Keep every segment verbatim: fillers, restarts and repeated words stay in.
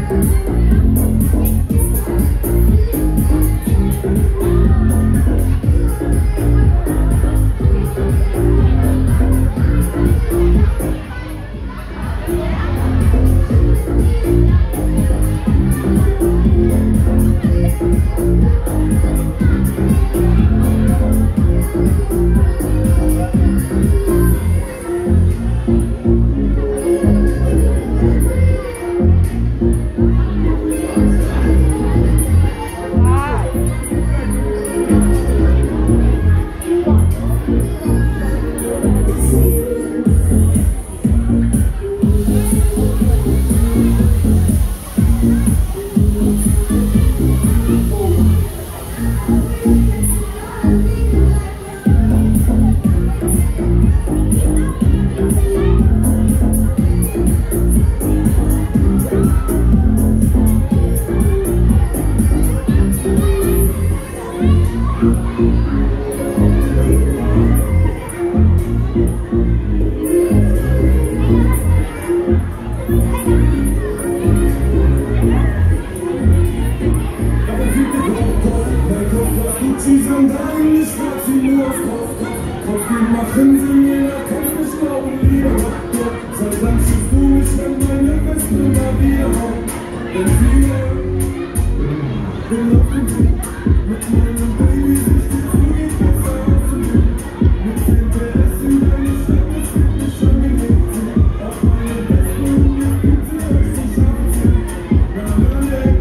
Machen Sie mir, kann ich nicht glauben, lieber seit wann schießt du mich, wenn meine Weste mal wieder haut? Denn viele gelaufen sind mit meinem Baby, sich die Züge besser auszulegen. Mit dem P S in deine Stadt, das wird mich schon gelegt. Auf meine Weste und jetzt gibt sie euch so scharf. Na, na, ne.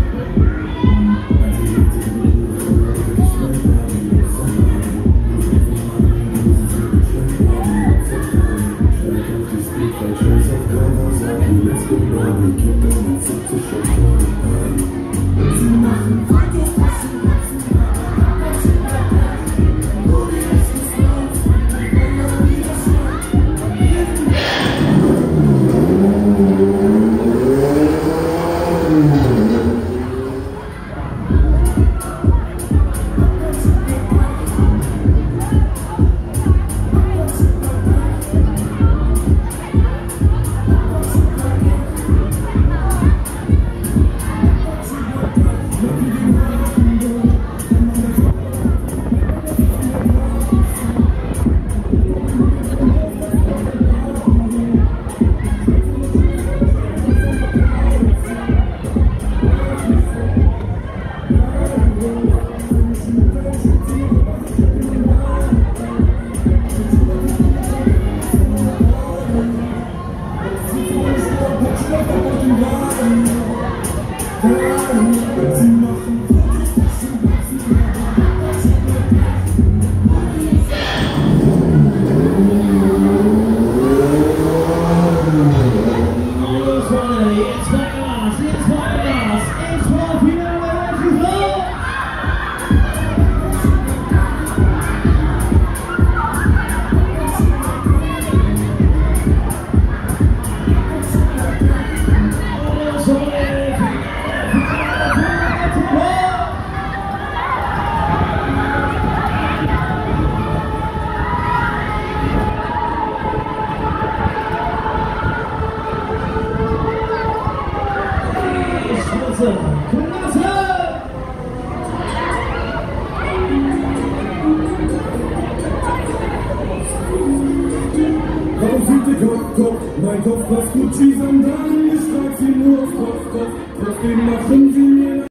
Warum sind die Kopf, Kopf, mein Kopf, was Gucci, Sandalen, ich trag sie nur auf Kopf, Kopf, trotzdem machen sie mir